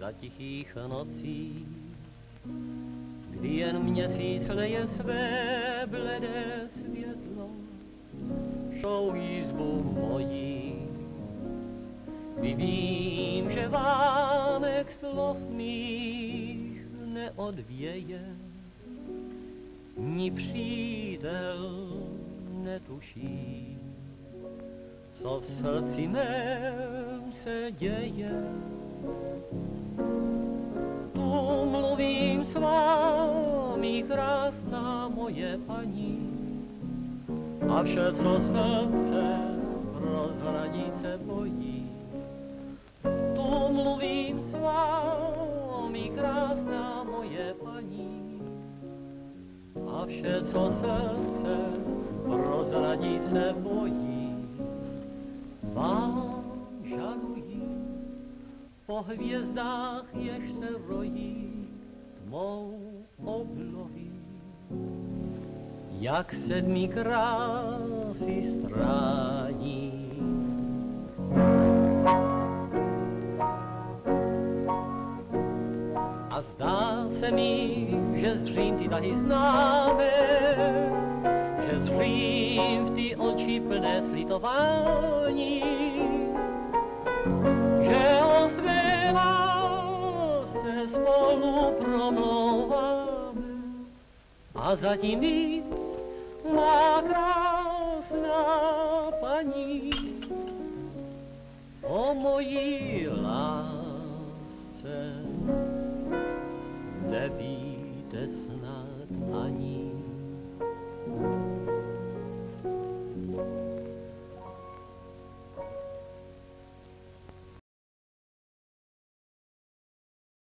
za tichých nocí, kdy jen měsíc leje své bledé světlo, šou jízbu mojí. Vím, že vánek slov mých neodvěje, ni přítel netuší, co v srdci mém se děje. Tu mluvím s vámi, krásná moje paní, a vše, co srdce prozradit se bojí. Tu mluvím s vámi, krásná moje paní, a vše, co srdce prozradit se bojí. Vám žaluji po hvězdách, jež se rojí tmou oblohy, jak sedmý krásy strání. A zdá se mi, že zřím ty tahy známe, že zřím v ty oči plné slitování, že o své lásce spolu promlouváme, a zatím ví má krásná paní o mojí lásce nevíte snad ani.